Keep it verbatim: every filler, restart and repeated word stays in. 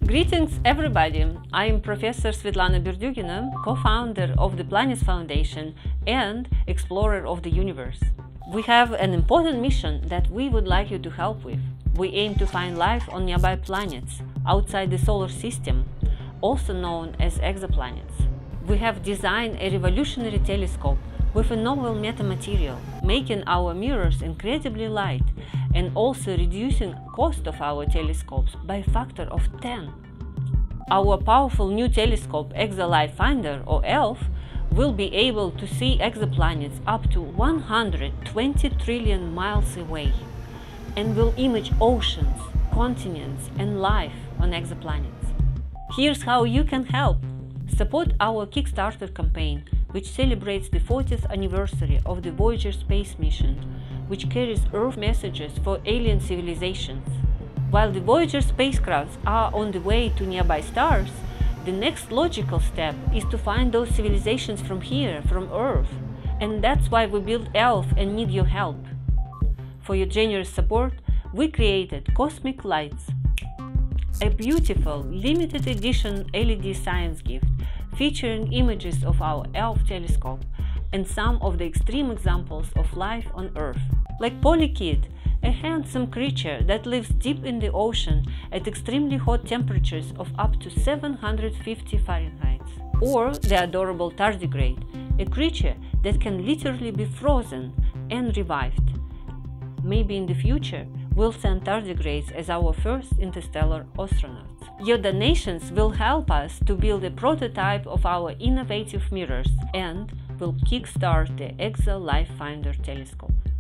Greetings everybody! I am Professor Svetlana Berdugina, co-founder of the Planets Foundation and explorer of the universe. We have an important mission that we would like you to help with. We aim to find life on nearby planets outside the solar system, also known as exoplanets. We have designed a revolutionary telescope with a novel metamaterial, making our mirrors incredibly light and also reducing cost of our telescopes by a factor of ten. Our powerful new telescope ExoLife Finder, or E L F, will be able to see exoplanets up to one hundred twenty trillion miles away and will image oceans, continents and life on exoplanets. Here's how you can help. Support our Kickstarter campaign, which celebrates the fortieth anniversary of the Voyager space mission, which carries Earth messages for alien civilizations. While the Voyager spacecrafts are on the way to nearby stars, the next logical step is to find those civilizations from here, from Earth. And that's why we built E L F and need your help. For your generous support, we created Cosmic Lights, a beautiful limited edition L E D science gift featuring images of our E L F telescope and some of the extreme examples of life on Earth, like Polykid, a handsome creature that lives deep in the ocean at extremely hot temperatures of up to seven hundred fifty Fahrenheit, or the adorable tardigrade, a creature that can literally be frozen and revived. Maybe in the future we'll send tardigrades as our first interstellar astronauts. Your donations will help us to build a prototype of our innovative mirrors and will kickstart the ExoLife Finder telescope.